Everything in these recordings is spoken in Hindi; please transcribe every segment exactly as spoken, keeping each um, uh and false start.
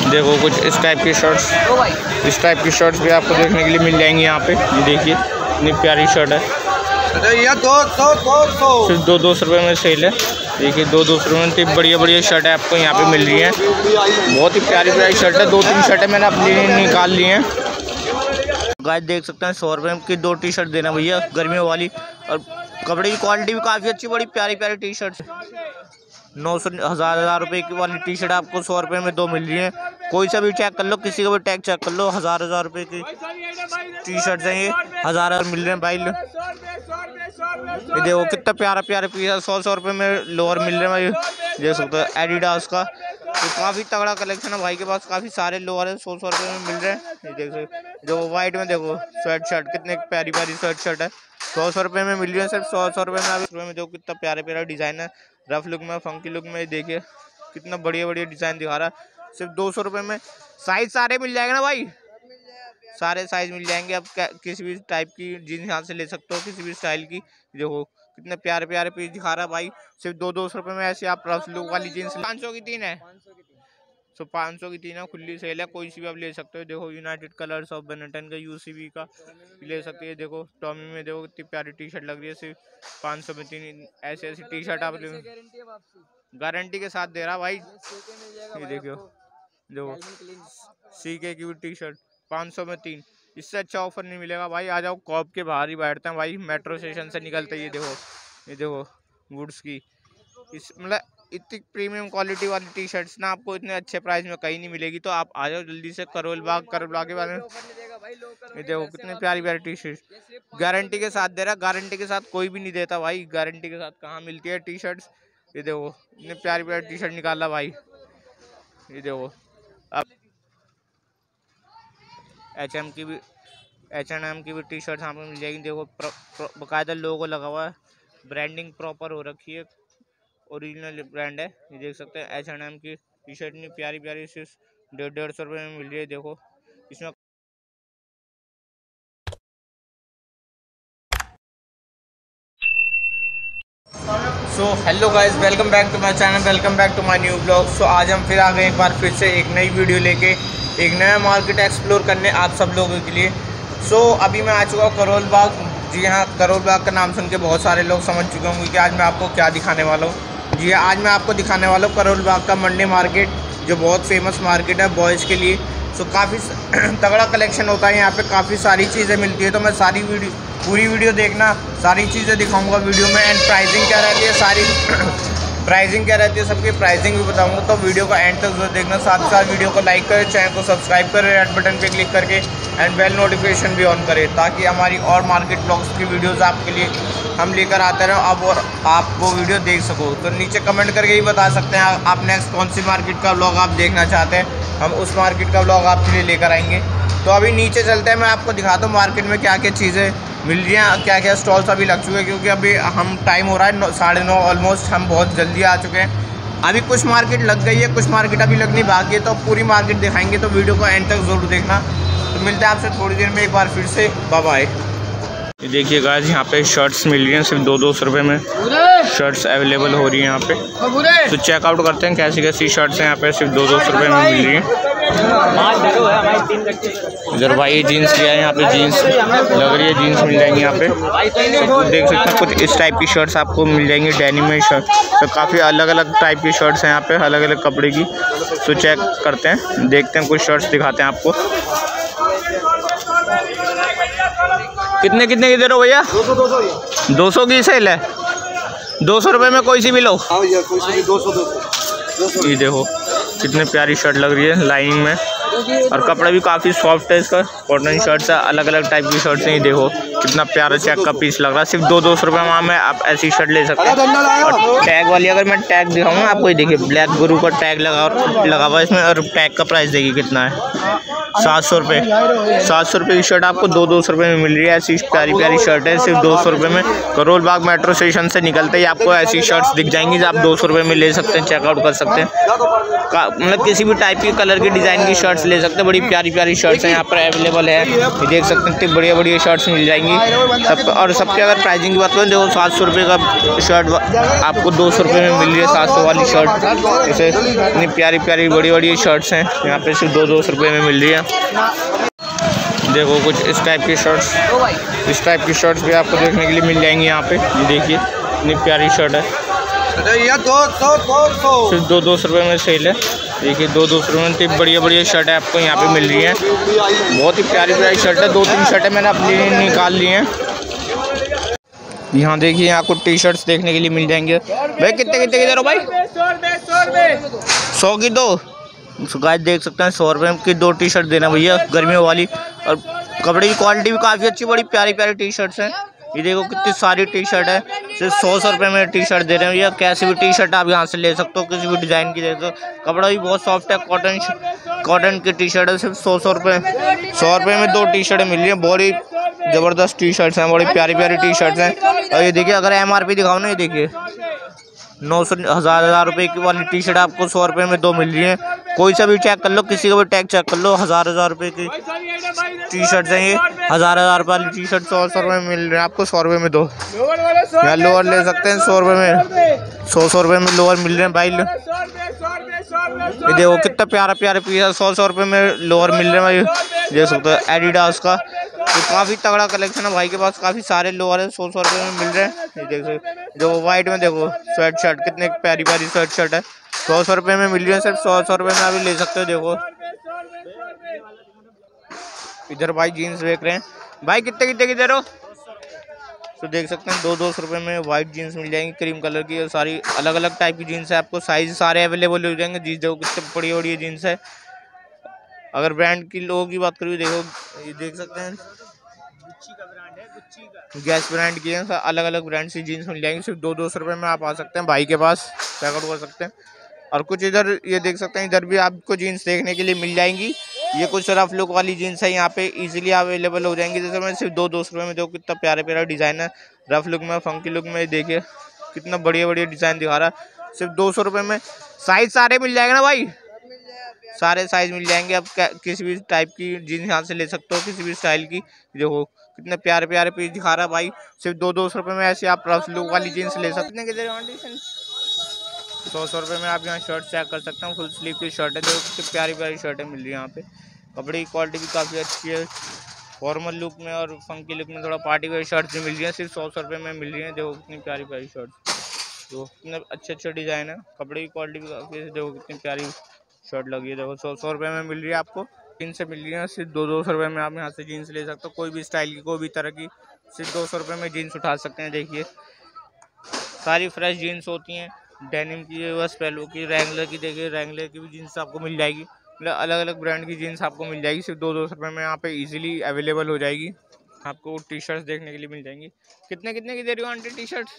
देखो कुछ इस टाइप की शर्ट्स, इस टाइप की शर्ट्स भी आपको देखने के लिए मिल जाएंगी यहाँ पे। ये देखिए इतनी प्यारी शर्ट है, सिर्फ दो दो सौ रुपये में सेल है। देखिए दो दो सौ रुपये में इतनी बढ़िया बढ़िया शर्ट है आपको यहाँ पे मिल रही है। बहुत ही प्यारी प्यारी शर्ट है, दो तीन शर्टें मैंने अपने लिए निकाल ली हैं। गाइस देख सकते हैं सौ रुपये की दो टी शर्ट देना भैया, गर्मियों वाली, और कपड़े की क्वालिटी भी काफ़ी अच्छी, बड़ी प्यारी प्यारी टी शर्ट। नौ सौ हज़ार हज़ार रुपये की वाली टी शर्ट आपको सौ रुपये में दो मिल रही है। कोई सा भी चेक कर लो, किसी का भी टैग चेक कर लो, हज़ार हज़ार रुपये की टी शर्ट्स हैं ये, हज़ार हज़ार मिल रहे हैं भाई। ये देखो कितना प्यारा प्यारा पीस है, सौ सौ रुपये में लोअर मिल रहे हैं भाई। देख सकते हो एडिडास का, तो काफ़ी तगड़ा कलेक्शन है भाई के पास, काफ़ी सारे लोअर है, सौ सौ रुपये में मिल रहे हैं। ये देख सकते जो वाइट में देखो स्वेट शर्ट, कितने प्यारी प्यारी स्वेट शर्ट है, सौ सौ रुपये में मिल रही है, सिर्फ सौ सौ रुपये में। अभी रुपये में देखो कितना प्यारा प्यारा डिज़ाइन है, रफ लुक में, फंकी लुक में। देखिए कितना बढ़िया बढ़िया डिज़ाइन दिखा रहा है, सिर्फ दो सौ रुपये में। साइज सारे मिल जाएंगे ना भाई, सारे साइज मिल जाएंगे। अब किसी भी टाइप की जीन्स यहाँ से ले सकते हो, किसी भी स्टाइल की। देखो कितने प्यारे प्यारे पीस दिखा रहा है भाई, सिर्फ दो दो सौ रुपये में ऐसे आप रफ लुक वाली जीन्स। पाँच सौ की तीन है, सो पाँच सौ की तीन है, खुली सेल है, कोई सी भी आप ले सकते हो। देखो यूनाइटेड कलर्स ऑफ बेनेटन का, यूसीबी का ले सकते हैं। देखो टॉमी में देखो कितनी प्यारी टी शर्ट लग रही है, सिर्फ पाँच सौ में तीन ऐसी ऐसी टी शर्ट आप ले, गारंटी के साथ दे रहा भाई। ये देखो देखो सीके की भी टी शर्ट पाँच सौ में तीन, इससे अच्छा ऑफर नहीं मिलेगा भाई। आ जाओ, कॉप के बाहर ही बैठते हैं भाई, मेट्रो स्टेशन से निकलते। ये देखो ये देखो वुड्स की, इस मतलब इतनी प्रीमियम क्वालिटी वाली टी शर्ट्स ना आपको इतने अच्छे प्राइस में कहीं नहीं मिलेगी। तो आप आ जाओ जल्दी से करोल बाग, करोल बाग के बारे में। ये देखो कितनी प्यारी प्यारी टी शर्ट, गारंटी के साथ दे रहा, गारंटी के साथ कोई भी नहीं देता भाई, गारंटी के साथ कहाँ मिलती है टी शर्ट्स। ये देखो इतनी प्यारी प्यारी टी शर्ट निकाला भाई। ये देखो अब एच एम की भी, एच एंड एम की भी टी शर्ट यहाँ पे मिल जाएगी। देखो बाकायदा लोगो लगा हुआ है, ब्रांडिंग प्रॉपर हो रखी है, ओरिजिनल ब्रांड है। ये देख सकते हैं एच एंड एम की टी शर्ट इतनी प्यारी प्यारी, सिर्फ डेढ़ डेढ़ सौ रुपये में मिल रही है। देखो इसमें so hello guys, welcome back to my channel, welcome back to my new blog. So आज हम फिर आ गए एक बार फिर से एक नई वीडियो लेके, एक नया मार्केट एक्सप्लोर करने आप सब लोगों के लिए। सो so, अभी मैं आ चुका हूँ करोल बाग। जी हाँ, करोल बाग का नाम सुन के बहुत सारे लोग समझ चुके होंगे कि आज मैं आपको क्या दिखाने वाला हूँ। जी हाँ, आज मैं आपको दिखाने वाला हूँ करोल बाग का मंडे मार्केट, जो बहुत फेमस मार्केट है बॉयज़ के लिए। सो so, काफ़ी तगड़ा कलेक्शन होता है यहाँ पे, काफ़ी सारी चीज़ें मिलती है। तो मैं सारी वीडियो पूरी वीडियो देखना, सारी चीज़ें दिखाऊंगा वीडियो में। एंड प्राइसिंग क्या रहती है, सारी प्राइसिंग क्या रहती है, सबकी प्राइसिंग भी बताऊंगा। तो वीडियो का एंड तक जरूर देखना, साथ ही साथ वीडियो को लाइक करें, चैनल को सब्सक्राइब करें, रेड बटन पे क्लिक करके एंड बेल नोटिफिकेशन भी ऑन करें, ताकि हमारी और मार्केट ब्लॉग्स की वीडियोज़ आपके लिए हम लेकर आते रहें अब, और आप वो वीडियो देख सको। तो नीचे कमेंट करके ही बता सकते हैं आप नेक्स्ट कौन सी मार्केट का ब्लॉग आप देखना चाहते हैं, हम उस मार्केट का ब्लॉग आपके लिए लेकर आएंगे। तो अभी नीचे चलते हैं, मैं आपको दिखाता हूँ मार्केट में क्या क्या चीज़ें मिल रही हैं, क्या क्या स्टॉल्स अभी लग चुके हैं, क्योंकि अभी हम टाइम हो रहा है साढ़े नौ ऑलमोस्ट, हम बहुत जल्दी आ चुके हैं। अभी कुछ मार्केट लग गई है, कुछ मार्केट अभी लगनी बाकी है, तो पूरी मार्केट दिखाएंगे। तो वीडियो को एंड तक ज़रूर देखना। तो मिलते हैं आपसे थोड़ी देर में एक बार फिर से, बाय बाय। देखिए गाइस, यहाँ पे शर्ट्स मिल रही हैं सिर्फ दो दो सौ रुपये में, शर्ट्स अवेलेबल हो रही हैं यहाँ पे। तो चेकआउट करते हैं कैसी कैसी शर्ट्स हैं यहाँ पे, सिर्फ दो दो सौ रुपये में मिल रही हैं। इधर भाई जीन्स लिया है, यहाँ पे जीन्स लग रही है, जीन्स मिल जाएंगी यहाँ पे। तो देख सकते हैं कुछ इस टाइप की शर्ट्स आपको मिल जाएंगी, डेनिम में शर्ट। तो काफ़ी अलग अलग टाइप की शर्ट्स हैं यहाँ पे, अलग अलग कपड़े की। तो चेक करते हैं, देखते हैं, कुछ शर्ट्स दिखाते हैं आपको। कितने कितने की दे रहे हो भैया? दो सौ की सेल है, दो सौ रुपये में कोई सी भी लो। ये देखो कितने प्यारी शर्ट लग रही है लाइनिंग में, और कपड़ा भी काफ़ी सॉफ्ट है इसका, कॉटन शर्ट्स है, अलग अलग टाइप की शर्ट्स हैं। ये देखो कितना प्यारा चेक का पीस लग रहा है, सिर्फ दो दो सौ रुपये में आप ऐसी शर्ट ले सकते हैं। और टैग वाली अगर मैं टैग दिखाऊंगा आपको, ये देखिए ब्लैक गुरु का टैग लगा लगा हुआ है इसमें, और टैग का प्राइस देखिए कितना है। सात सौ रुपये सात सौ रुपये की शर्ट आपको दो दो सौ रुपये में मिल रही है। ऐसी प्यारी प्यारी शर्ट है सिर्फ दो सौ रुपये में। करोल बाग मेट्रो स्टेशन से निकलते ही आपको ऐसी शर्ट्स दिख जाएंगी जो आप दो सौ रुपये में ले सकते हैं, चेकआउट कर सकते हैं। मतलब किसी भी टाइप की कलर की डिज़ाइन की शर्ट्स ले सकते हैं। बड़ी प्यारी प्यारी शर्ट्स हैं यहाँ पर अवेलेबल है, ये देख सकते हैं। इतनी बढ़िया बढ़िया शर्ट्स मिल जाएंगी सब। और सबके अगर प्राइसिंग की बात करें देखो सात सौ रुपये का शर्ट आपको दो सौ रुपये में मिल रही है। सात सौ वाली शर्ट जैसे इतनी प्यारी प्यारी बड़ी बड़ी शर्ट्स हैं यहाँ पे सिर्फ दो दो सौ रुपये में मिल रही है। देखो कुछ इस टाइप की शर्ट्स इस टाइप की शर्ट्स भी आपको देखने के लिए मिल जाएंगी यहाँ पे। ये देखिए इतनी प्यारी शर्ट है, सिर्फ दो दो सौ रुपये में सेल है। देखिए दो दो सौ रुपये में इतनी बढ़िया बढ़िया शर्ट है आपको यहाँ पे मिल रही है। बहुत ही प्यारी प्यारी शर्ट है, दो तीन शर्टें मैंने अपने लिए निकाल ली हैं। यहाँ देखिए आपको टी शर्ट्स देखने के लिए मिल जाएंगे। भाई कितने कितने की दे रहे हो भाई? सौ की दो। गाइस देख सकते हैं सौ रुपये की दो टी शर्ट देना भैया, गर्मियों वाली। और कपड़े की क्वालिटी भी काफ़ी अच्छी, बड़ी प्यारी प्यारी टी शर्ट्स हैं। ये देखो कितनी सारी टी शर्ट है, सिर्फ सौ सौ रुपये में टी शर्ट दे रहे हैं भैया। कैसी भी टी शर्ट आप यहाँ से ले सकते हो, किसी भी डिज़ाइन की दे सकते हो। कपड़ा भी बहुत सॉफ्ट है, कॉटन कॉटन की टी शर्ट है, सिर्फ सौ सौ रुपये सौ रुपये में दो टी शर्टें मिल रही हैं। बड़ी ज़बरदस्त टी शर्ट्स हैं, बड़ी प्यारी प्यारी टी शर्ट्स हैं। और ये देखिए अगर एम आर पी दिखाओ ना, ये देखिए नौ सौ हज़ार हज़ार रुपये की वाली टी शर्ट आपको सौ रुपये में दो मिल रही है। कोई सा भी चेक कर लो, किसी का भी टैग चेक कर लो, हज़ार हज़ार रुपये की टी शर्ट्स हैं ये। हज़ार हज़ार रुपये वाली टी शर्ट सौ सौ रुपये में मिल रही है आपको, सौ रुपये में दो। यहाँ लोअर ले सकते हैं सौ रुपये में, सौ सौ रुपये में लोअर मिल रहे हैं भाई। ये देखो कितना प्यारा प्यारा पीस है, सौ सौ रुपये में लोअर मिल रहे हैं भाई। देख सकते हो एडिडास का, तो काफ़ी तगड़ा कलेक्शन है भाई के पास, काफ़ी सारे लोअर है सौ सौ रुपये में मिल रहे हैं। ये देख सकते जो वाइट में देखो स्वेट शर्ट, कितने प्यारी प्यारी स्वेट शर्ट है, सौ सौ रुपये में मिल रही है। सिर्फ सौ सौ रुपये में आप ले सकते हो। देखो इधर भाई जीन्स देख रहे हैं, भाई कितने कितने की दे रहे हो? तो देख सकते हैं दो दो सौ रुपये में वाइट जीन्स मिल जाएंगी क्रीम कलर की। और सारी अलग अलग टाइप की जीन्स है, आपको साइज सारे अवेलेबल हो जाएंगे। जीन्स देखो कितने बड़ी बड़ी जीन्स है। अगर ब्रांड की लोगों की बात करूँ, देखो ये देख सकते हैं गैस ब्रांड की है, अलग अलग ब्रांड की जीन्स मिल जाएंगी। सिर्फ दो दो सौ रुपये में आप आ सकते हैं भाई के पास, चेकआउट कर सकते हैं। और कुछ इधर ये देख सकते हैं, इधर भी आपको जीन्स देखने के लिए मिल जाएंगी। ये कुछ रफ लुक वाली जीन्स है, यहाँ पे इजीली अवेलेबल हो जाएंगी। जैसे मैं सिर्फ दो दो सौ रुपये में देखो कितना प्यारा प्यारा डिज़ाइन है, रफ लुक में, फंकी लुक में। देखिए कितना बढ़िया बढ़िया डिज़ाइन दिखा रहा है सिर्फ दो सौ रुपये में। साइज सारे मिल जाएंगे ना भाई, सारे साइज मिल जाएंगे। आप किसी भी टाइप की जीन्स यहाँ से ले सकते हो, किसी भी स्टाइल की। देखो कितने प्यारे प्यारे पीस दिखा रहा है भाई, सिर्फ दो दो सौ रुपये में ऐसे आप रफ लुक वाली जीन्स ले सकते हैं। सौ सौ रुपये में आप यहाँ शर्ट चेक कर सकते हैं, फुल स्लीव की शर्ट है। देखो कितनी प्यारी प्यारी शर्टें मिल रही है यहाँ पे। कपड़े की क्वालिटी भी काफ़ी अच्छी है, फॉर्मल लुक में और फंकी लुक में थोड़ा पार्टी वेयर शर्ट भी मिल रही है, सिर्फ सौ सौ रुपये में मिल रही है। देखो कितनी प्यारी प्यारी शर्ट, देखो कितने अच्छे अच्छे डिज़ाइन है। कपड़े की क्वालिटी भी काफ़ी, देखो कितनी प्यारी शर्ट लगी है। देखो सौ सौ रुपये में मिल रही है आपको, जीन्स से मिल रही है। सिर्फ दो दो सौ रुपये में आप यहाँ से जीन्स ले सकते हो, कोई भी स्टाइल की, कोई भी तरह की, सिर्फ दो सौ रुपये में जीन्स उठा सकते हैं। देखिए सारी फ्रेश जीन्स होती हैं, डेनिम की, बस पेलो की, रैंगलर की। देखिए रैंगलर की भी जीन्स आपको मिल जाएगी, मतलब अलग अलग ब्रांड की जीन्स आपको मिल जाएगी। सिर्फ दो दो सौ रुपये में यहाँ पे इजीली अवेलेबल हो जाएगी। आपको टी शर्ट्स देखने के लिए मिल जाएंगी। कितने कितने की दे रही हो आंटी टी शर्ट?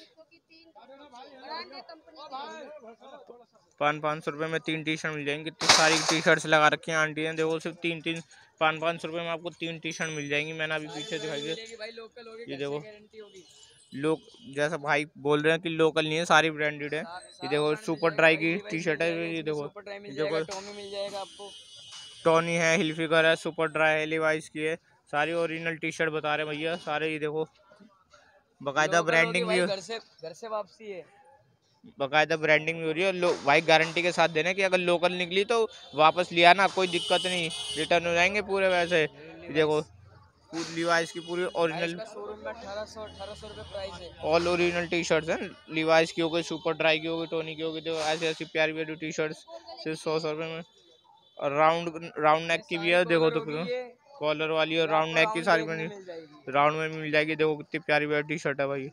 पाँच पाँच सौ रुपये में तीन टी शर्ट मिल जाएंगी। कितनी सारी टी शर्ट्स लगा रखी हैं आंटी ने, देखो सिर्फ तीन तीन पाँच पाँच सौ रुपये में आपको तीन टी शर्ट मिल जाएंगी। मैंने अभी पीछे दिखाई है, ये देखो लोग जैसा भाई बोल रहे हैं कि लोकल नहीं है, सारी ब्रांडेड है। ये देखो सुपर ड्राई की टी शर्ट है, ये देखो देखो टॉमी मिल जाएगा आपको, टॉनी है, हिलफिगर है, सुपर ड्राई है, लिवाइस की है, सारी ओरिजिनल टी शर्ट बता रहे हैं भैया सारे। ये देखो बाकायदा ब्रांडिंग भी, घर से घर से वापसी है, बाकायदा ब्रांडिंग भी हो रही है। लो भाई गारंटी के साथ देना कि अगर लोकल निकली तो वापस लिया ना, कोई दिक्कत नहीं, रिटर्न हो जाएंगे पूरे वैसे। देखो लिवाइस की पूरी ओरिजिनल शोरूम में अठारह सौ अठारह सौ रुपये प्राइस है। ऑल ओरिजिनल टी शर्ट्स हैं, लिवाइस की हो गई, सुपर ड्राई की हो गई, टोनी की हो गई। तो ऐसी ऐसी प्यारी प्यारी टी शर्ट्स सिर्फ सौ सौ रुपये में। और राउंड राउंड नेक की भी है, देखो तो कॉलर वाली और राउंड नेक की सारी बनी राउंड में मिल जाएगी। देखो कितनी प्यारी प्यारी टी शर्ट है भाई।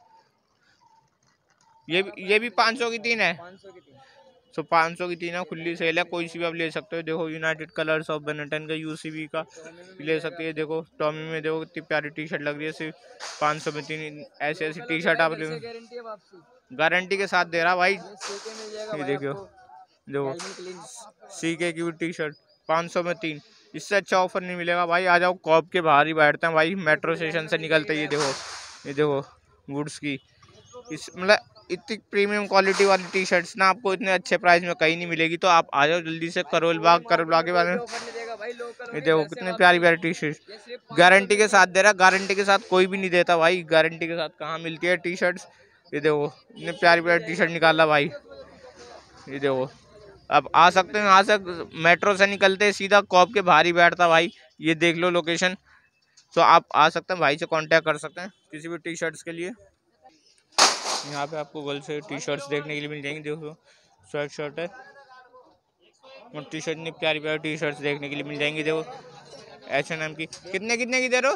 ये ये भी पाँच सौ की तीन है, सो पाँच सौ की तीन है, खुली सेल है, कोई सी भी आप ले सकते हो। देखो यूनाइटेड कलर्स ऑफ बेनेटन का यूसीबी का ले सकते हैं। देखो टॉमी में देखो कितनी प्यारी टी शर्ट लग रही है, सिर्फ पाँच सौ में तीन ऐसी ऐसी टी शर्ट आप ले, गारंटी के साथ दे रहा भाई। ये देखो देखो सीके की भी टी शर्ट पाँच सौ में तीन, इससे अच्छा ऑफर नहीं मिलेगा भाई। आ जाओ, कॉप के बाहर ही बैठते हैं भाई, मेट्रो स्टेशन से निकलते। ये देखो, ये देखो वुड्स की, इस मतलब इतनी प्रीमियम क्वालिटी वाली टी शर्ट्स ना आपको इतने अच्छे प्राइस में कहीं नहीं मिलेगी। तो आप आ जाओ जल्दी से करोल बाग, करोल बाग के बारे में। ये देखो कितनी प्यारी प्यारी टी शर्ट गारंटी के साथ दे रहा। गारंटी के साथ कोई भी नहीं देता भाई, गारंटी के साथ कहाँ मिलती है टी शर्ट्स। ये देखो इतनी प्यारी प्यारी टी शर्ट निकाला भाई। ये देखो, अब आ सकते हैं, यहाँ से मेट्रो से निकलते सीधा कॉप के बाहर ही बैठता भाई। ये देख लो लोकेशन। तो आप आ सकते हैं, भाई से कांटेक्ट कर सकते हैं किसी भी टी शर्ट्स के लिए। यहाँ पे आपको गर्ल्स से टी शर्ट्स देखने के लिए मिल जाएंगी। देखो स्वेट शर्ट है और टी शर्ट, इतनी प्यारी प्यारी टी शर्ट्स देखने के लिए मिल जाएंगी। देखो एच एन एम की, कितने कितने की दे रहे हो?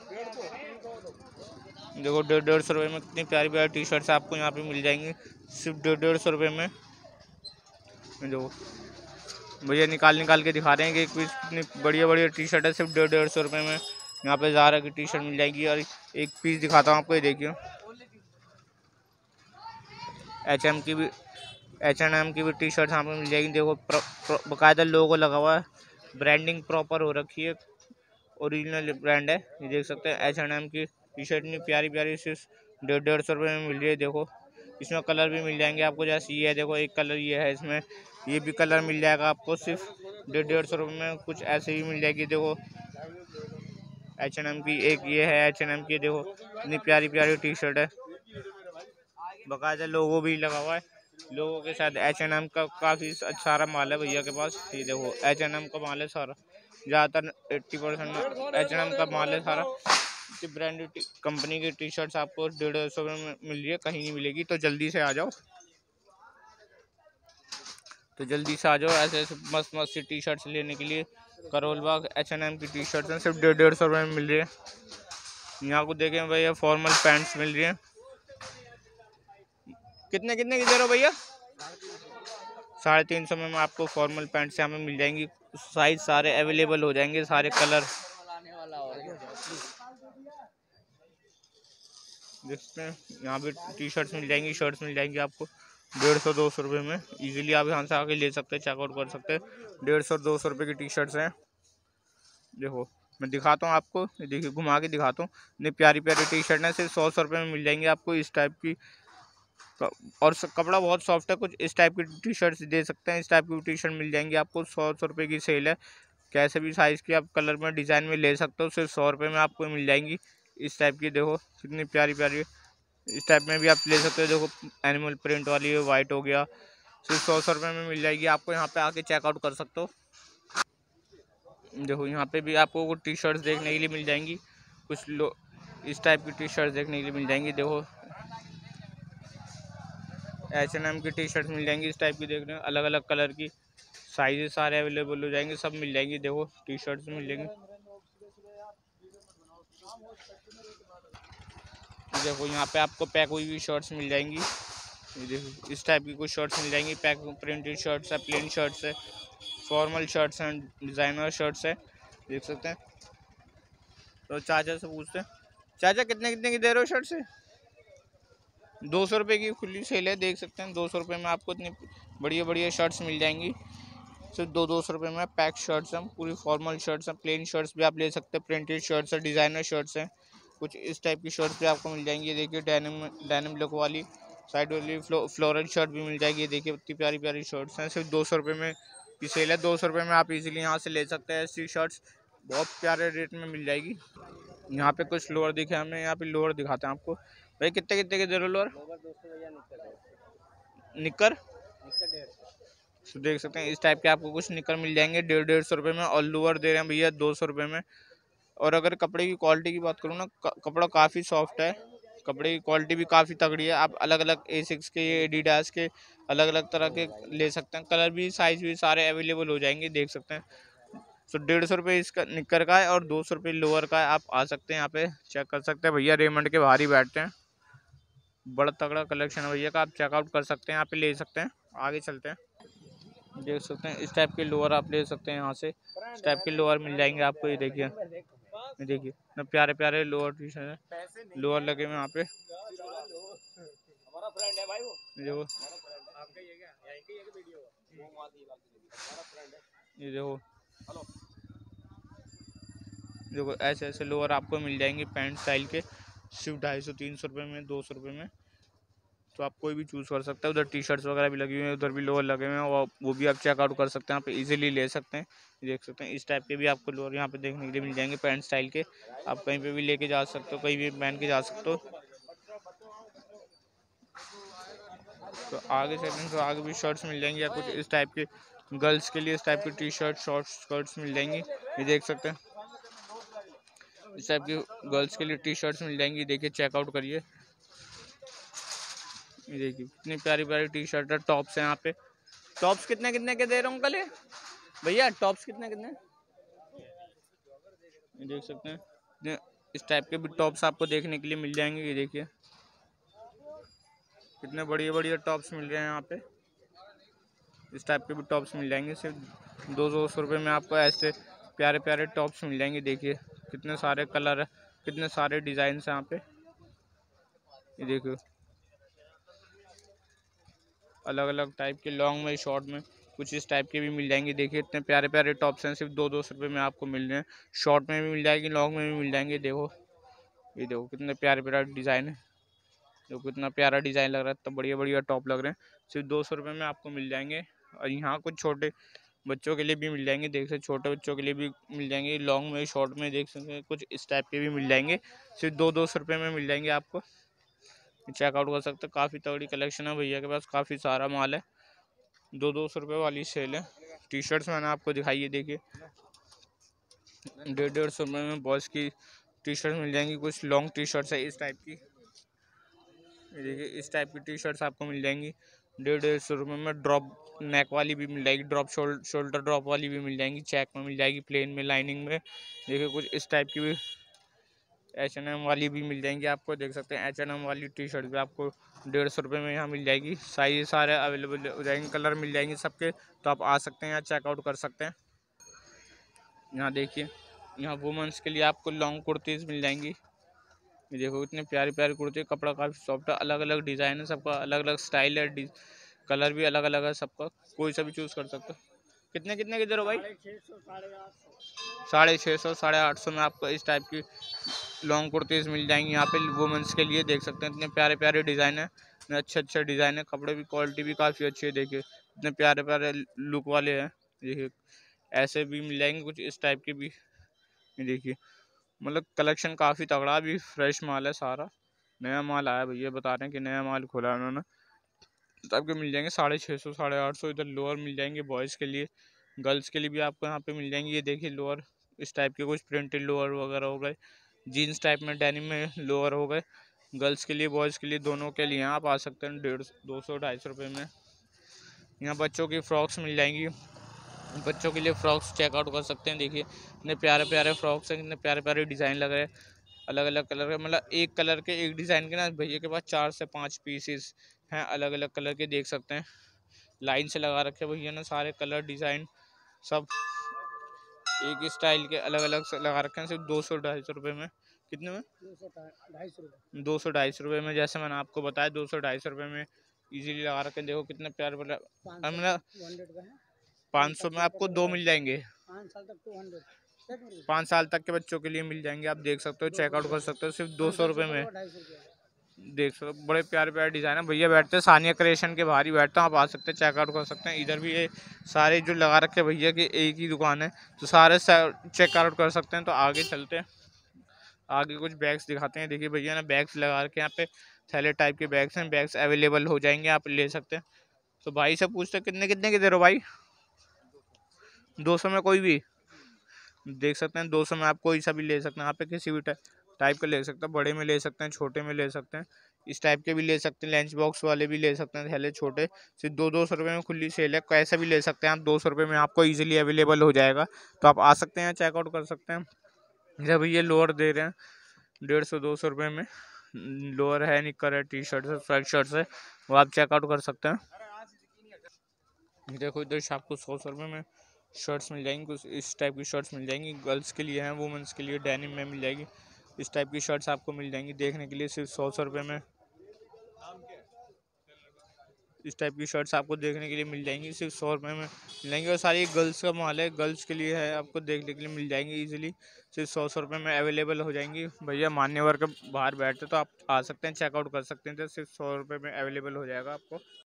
देखो डेढ़ डेढ़ सौ रुपये में कितनी प्यारी प्यारी टी शर्ट्स आपको यहाँ पे मिल जाएंगी, सिर्फ डेढ़ डेढ़ सौ रुपये में। देखो भैया निकाल निकाल के दिखा रहे हैं कि एक पीस कितनी बढ़िया बढ़िया टी शर्ट है, सिर्फ डेढ़ डेढ़ सौ रुपये में। यहाँ पे ज़ारा की टी शर्ट मिल जाएगी। और एक पीस दिखाता हूँ आपको, ये देखिए एच एम की भी, एच एन एम की भी टी शर्ट यहाँ पे मिल जाएगी। देखो बाकायदा लोगो लगा हुआ है, ब्रांडिंग प्रॉपर हो रखी है, ओरिजिनल ब्रांड है। ये देख सकते हैं एच एन एम की टी शर्ट इतनी प्यारी प्यारी सिर्फ डेढ़ डेढ़ सौ रुपये में मिल रही है। देखो इसमें कलर भी मिल जाएंगे आपको, जैसे ये है देखो एक कलर ये है, इसमें ये भी कलर मिल जाएगा आपको सिर्फ डेढ़ डेढ़ सौ रुपये में। कुछ ऐसे ही मिल जाएगी। देखो एच एन एम की एक ये है, एच एन एम की देखो इतनी प्यारी प्यारी टी शर्ट है, बाकायदा लोगो भी लगा हुआ है। लोगों के साथ एच एन एम का काफ़ी सारा माल है भैया के पास। ये देखो एच एन एम का माल है सारा, ज़्यादातर eighty percent H N M का माल है सारा। ब्रांडेड कंपनी की टी शर्ट्स आपको डेढ़ सौ में मिल रही है, कहीं नहीं मिलेगी। तो जल्दी से आ जाओ, तो जल्दी से आ जाओ ऐसे ऐसे मस्त मस्त सी टी शर्ट्स लेने के लिए। Karol Bagh H N M की टी शर्ट्स हैं, सिर्फ डेढ़ डेढ़ सौ रुपये में मिल रही है। यहाँ को देखें भैया, फॉर्मल पैंट्स मिल रही हैं। कितने कितने की दे रहे हो भैया? साढ़े तीन सौ में आपको फॉर्मल पैंट्स यहाँ में मिल जाएंगी। साइज सारे अवेलेबल हो जाएंगे, सारे कलर देखते हैं। यहाँ पे टी शर्ट्स मिल जाएंगी, शर्ट्स मिल जाएंगी आपको डेढ़ सौ दो सौ रुपये में। इजीली आप यहाँ से आके ले सकते हैं, चेकआउट कर सकते हैं। डेढ़ सौ दो सौ रुपये की टी शर्ट्स हैं। देखो मैं दिखाता हूँ आपको, देखिए घुमा के दिखाता हूँ। इतनी प्यारी प्यारी टी शर्ट है, सिर्फ सौ सौ रुपये में मिल जाएंगी आपको इस टाइप की। और कपड़ा बहुत सॉफ्ट है, कुछ इस टाइप की टी शर्ट्स दे सकते हैं। इस टाइप की टी शर्ट मिल जाएंगी आपको, सौ सौ रुपये की सेल है। कैसे भी साइज़ की आप कलर में डिज़ाइन में ले सकते हो, सिर्फ सौ रुपये में आपको मिल जाएंगी इस टाइप की। देखो कितनी प्यारी प्यारी, इस टाइप में भी आप ले सकते हो। देखो एनिमल प्रिंट वाली है, वाइट हो गया, सिर्फ सौ सौ रुपये में मिल जाएगी आपको। यहाँ पे आके चेकआउट कर सकते हो। देखो यहाँ पे भी आपको कुछ टी शर्ट्स देखने के लिए मिल जाएंगी, कुछ लो इस टाइप की टी शर्ट्स देखने के लिए मिल जाएंगी। देखो एच एन एम की टी शर्ट मिल जाएंगी इस टाइप की, देख रहे हैं अलग अलग कलर की, साइजेस सारे अवेलेबल हो जाएंगे, सब मिल जाएंगी। देखो टी शर्ट्स मिल जाएंगी। देखो यहाँ पे आपको पैक हुई हुई शर्ट्स मिल जाएंगी। देखो इस टाइप की कुछ शर्ट्स मिल जाएंगी, पैक प्रिंटेड शर्ट्स है, प्लेन शर्ट्स है, फॉर्मल शर्ट्स हैं, डिज़ाइनर शर्ट्स है, देख सकते हैं। तो चाचा से पूछते हैं, चाचा कितने कितने की दे रहे हो शर्ट से? दो सौ रुपये की खुली सेल है, देख सकते हैं। दो सौ रुपये में आपको इतनी बढ़िया बढ़िया शर्ट्स मिल जाएंगी, सिर्फ दो दो सौ रुपये में। पैक शर्ट्स हैं, पूरी फॉर्मल शर्ट्स हैं, प्लेन शर्ट्स भी आप ले सकते हैं, प्रिंटेड शर्ट्स हैं, डिज़ाइनर शर्ट्स हैं, कुछ इस टाइप की शर्ट्स भी आपको मिल जाएंगी। देखिए डेनिम डेनिम लुक वाली साइड वाली फ्लो फ्लोरल शर्ट भी मिल जाएगी। देखिए इतनी प्यारी प्यारी शर्ट्स हैं, सिर्फ दो सौ रुपये में की सेल है। दो सौ रुपये में आप इजीली यहाँ से ले सकते हैं। ऐसी शर्ट्स बहुत प्यारे रेट में मिल जाएगी। यहाँ पे कुछ लोअर दिखे हमें, यहाँ पे लोअर दिखाते हैं आपको। भाई कितने कितने के दे रहे हो लोअर? निकर तो देख सकते हैं इस टाइप के आपको कुछ निकर मिल जाएंगे डेढ़ डेढ़ सौ रुपये में, और लोअर दे रहे हैं भैया दो सौ रुपये में। और अगर कपड़े की क्वालिटी की बात करूँ ना, कपड़ा काफ़ी सॉफ्ट है, कपड़े की क्वालिटी भी काफ़ी तगड़ी है। आप अलग अलग एसिक्स के, एडिडास के अलग अलग तरह के ले सकते हैं, कलर भी साइज भी सारे अवेलेबल हो जाएंगे, देख सकते हैं। सो डेढ़ सौ रुपये इसका निकर का है और दो सौ रुपये लोअर का है। आप आ सकते हैं यहाँ पे चेक कर सकते हैं। भैया रेमंड के बाहर ही बैठते हैं, बड़ा तगड़ा कलेक्शन है भैया का, आप चेकआउट कर सकते हैं, यहाँ पे ले सकते हैं। आगे चलते हैं, देख सकते हैं इस टाइप के लोअर आप ले सकते हैं यहाँ से। इस टाइप के लोअर मिल जाएंगे आपको। ये देखिए, देखिए इतने प्यारे प्यारे लोअर टी शर्ट है, लोअर लगे हुए यहाँ पे। देखो ये देखो देखो ऐसे ऐसे लोअर आपको मिल जाएंगे पैंट स्टाइल के, सिर्फ ढाई सौ तीन सौ रुपये में, दो सौ रुपये में। तो आप कोई भी चूज़ कर सकते हैं। उधर टी शर्ट्स वगैरह भी लगी हुई हैं, उधर भी लोअर लगे हुए हैं, और वो भी आप चेकआउट कर सकते हैं, यहाँ पे इजीली ले सकते हैं। देख सकते हैं इस टाइप के भी आपको लोअर यहाँ पे देखने के लिए मिल जाएंगे पैंट स्टाइल के। आप कहीं पे भी लेके जा सकते हो, कहीं भी पहन के जा सकते हो। तो आगे सेक्शन तो आगे भी शर्ट्स मिल जाएंगी या कुछ इस टाइप के गर्ल्स के लिए, इस टाइप की टी शर्ट शॉर्ट स्कर्ट्स मिल जाएंगी। ये देख सकते हैं इस टाइप की गर्ल्स के लिए टी शर्ट्स मिल जाएंगी। देखिए चेकआउट करिए, ये देखिए कितनी प्यारी प्यारी टी शर्ट है, टॉप्स हैं यहाँ पे। टॉप्स कितने कितने के दे रहे हूँ कल भैया, टॉप्स कितने कितने, ये देख सकते हैं इस टाइप के भी टॉप्स आपको देखने के लिए मिल जाएंगे। ये देखिए कितने बढ़िया बढ़िया टॉप्स मिल रहे हैं यहाँ पे, इस टाइप के भी टॉप्स मिल जाएंगे। सिर्फ दो दो सौ रुपये में आपको ऐसे प्यारे प्यारे टॉप्स मिल जाएंगे। देखिए कितने सारे कलर है, कितने सारे डिज़ाइन हैं यहाँ पे। ये देखिए अलग अलग टाइप के लॉन्ग में शॉर्ट में कुछ इस टाइप के भी मिल जाएंगे। देखिए इतने प्यारे प्यारे टॉप्स हैं, सिर्फ दो दो सौ रुपये में आपको मिल रहे हैं। शॉर्ट में भी मिल जाएगी, लॉन्ग में भी मिल जाएंगे। देखो ये देखो कितने प्यारे प्यारे डिज़ाइन है, देखो कितना प्यारा डिज़ाइन लग रहा है, इतना बढ़िया बढ़िया टॉप लग रहे हैं। सिर्फ दो सौ रुपये में आपको मिल जाएंगे। और यहाँ कुछ छोटे बच्चों के लिए भी मिल जाएंगे, देख सकते छोटे बच्चों के लिए भी मिल जाएंगे, लॉन्ग में शॉर्ट में देख सकते हैं कुछ इस टाइप के भी मिल जाएंगे। सिर्फ दो दो सौ रुपये में मिल जाएंगे आपको, चेकआउट कर सकते हैं। काफ़ी तगड़ी कलेक्शन है भैया के पास, काफ़ी सारा माल है। दो दो सौ रुपये वाली सेल है। टी शर्ट्स मैंने आपको दिखाई है, देखिए डेढ़ डेढ़ सौ रुपये में बॉयज़ की टी शर्ट मिल जाएंगी। कुछ लॉन्ग टी शर्ट्स है इस टाइप की, देखिए इस टाइप की टी शर्ट्स आपको मिल जाएंगी डेढ़ डेढ़ सौ रुपये में। ड्रॉप नेक वाली भी मिल जाएगी, ड्रॉप शोल्डर शोल्डर ड्रॉप वाली भी मिल जाएंगी, चेक में मिल जाएगी, प्लेन में, लाइनिंग में। देखिए कुछ इस टाइप की भी एच एन एम वाली भी मिल जाएंगी आपको। देख सकते हैं एच एन एम वाली टी शर्ट भी आपको डेढ़ सौ रुपये में यहाँ मिल जाएगी। साइज सारे अवेलेबल हो जाएंगे, कलर मिल जाएंगे सबके। तो आप आ सकते हैं यहाँ, चेकआउट कर सकते हैं। यहाँ देखिए यहाँ वुमेंस के लिए आपको लॉन्ग कुर्तीज़ मिल जाएंगी। ये देखो इतने प्यारी प्यारी कुर्ती, कपड़ा काफ़ी सॉफ्ट है, अलग अलग डिज़ाइन है सबका, अलग अलग स्टाइल है, कलर भी अलग अलग है सबका, कोई सा भी चूज़ कर सकते हो। कितने कितने के दे रहे हो भाई? साढ़े छः सौ साढ़े आठ सौ में आपको इस टाइप की लॉन्ग कुर्तीज़ मिल जाएंगी यहाँ पे वुमेंस के लिए। देख सकते हैं इतने प्यारे प्यारे डिज़ाइन है, इतने अच्छे अच्छे डिज़ाइन है, कपड़े भी क्वालिटी भी काफ़ी अच्छी है। देखिए इतने प्यारे प्यारे लुक वाले हैं। देखिए ऐसे भी मिल जाएंगे कुछ इस टाइप के भी। देखिए मतलब कलेक्शन काफ़ी तगड़ा, भी फ्रेश माल है, सारा नया माल आया भैया, बता रहे हैं कि नया माल खोला है उन्होंने। तो आपके मिल जाएंगे साढ़े छः सौ साढ़े आठ सौ। इधर लोअर मिल जाएंगे बॉयज़ के लिए, गर्ल्स के लिए भी आपको यहाँ पे मिल जाएंगे। ये देखिए लोअर इस टाइप के कुछ प्रिंटेड लोअर वगैरह हो गए, जीन्स टाइप में डेनिम में लोअर हो गए, गर्ल्स के लिए बॉयज़ के लिए दोनों के लिए आप आ सकते हैं डेढ़ दो सौ ढाई सौ रुपये में। यहाँ बच्चों की फ़्रॉक्स मिल जाएंगी, बच्चों के लिए फ़्रॉक्स चेकआउट कर सकते हैं। देखिए इतने प्यारे प्यारे फ्रॉक्स हैं, कितने प्यारे प्यारे डिज़ाइन लग रहे हैं, अलग अलग कलर के, मतलब एक कलर के एक डिज़ाइन के ना भैया के पास चार से पाँच पीसेस हैं अलग अलग कलर के। देख सकते हैं लाइन से लगा रखे भैया ने, सारे कलर डिज़ाइन सब एक स्टाइल के अलग अलग से लगा रखे हैं। सिर्फ दो सौ ढाई सौ रुपये में, कितने में? दो सौ ढाई सौ रुपये में, जैसे मैंने आपको बताया दो सौ ढाई सौ रुपये में इजीली लगा रखे हैं। देखो कितने प्यारे मतलब पाँच सौ में आपको दो मिल जाएंगे, पाँच साल तक के बच्चों के लिए मिल जाएंगे। आप देख सकते हो, चेकआउट कर सकते हो सिर्फ दो सौ रुपये में। देख सकते हो बड़े प्यारे प्यारे डिज़ाइन है। भैया बैठते हैं सानिया क्रिएशन के बाहर ही बैठते हैं, आप आ सकते हैं, चेकआउट कर सकते हैं। इधर भी ये सारे जो लगा रखे भैया की एक ही दुकान है, तो सारे चेकआउट कर सकते हैं। तो आगे चलते हैं, आगे कुछ बैग्स दिखाते हैं। देखिए भैया ने बैग्स लगा रखे हैं यहाँ पे, थैले टाइप के बैग्स हैं, बैग्स अवेलेबल हो जाएंगे, आप ले सकते हैं। तो भाई से पूछते कितने कितने के दे रहे हो भाई? दो सौ में कोई भी देख सकते हैं, दो सौ में आप कोई सा भी ले सकते हैं, यहाँ पे किसी भी टाइप का ले सकते हैं, बड़े में ले सकते हैं, छोटे में ले सकते हैं, इस टाइप के भी ले सकते हैं, लंच बॉक्स वाले भी ले सकते हैं, थैले छोटे। सिर्फ दो दो सौ रुपये में खुली सेल है, कैसे भी ले सकते हैं आप, दो सौ रुपये में आपको इजीली अवेलेबल हो जाएगा। तो आप आ सकते हैं, चेकआउट कर सकते हैं। जब ये लोअर दे रहे हैं डेढ़ सौ दो सौ रुपये में, लोअर है, निकर है, टी शर्ट है, स्वेट शर्ट्स है, वो आप चेकआउट कर सकते हैं। देखो इधर आपको सौ सौ रुपये में शर्ट्स मिल जाएंगी, कुछ इस टाइप की शर्ट्स मिल जाएंगी, गर्ल्स के लिए हैं, वुमेंस के लिए डेनिम में मिल जाएगी, इस टाइप की शर्ट्स आपको मिल जाएंगी देखने के लिए सिर्फ सौ सौ रुपये में। इस टाइप की शर्ट्स आपको देखने के लिए मिल जाएंगी, सिर्फ सौ रुपये में मिल जाएंगी। और सारी गर्ल्स का माल है, गर्ल्स के लिए है, आपको देखने के लिए मिल जाएंगी इजीली, सिर्फ सौ सौ रुपये में अवेलेबल हो जाएंगी। भैया मान्यवर के बाहर बैठते तो आप आ सकते हैं, चेकआउट कर सकते हैं, तो सिर्फ सौ रुपये में अवेलेबल हो जाएगा आपको।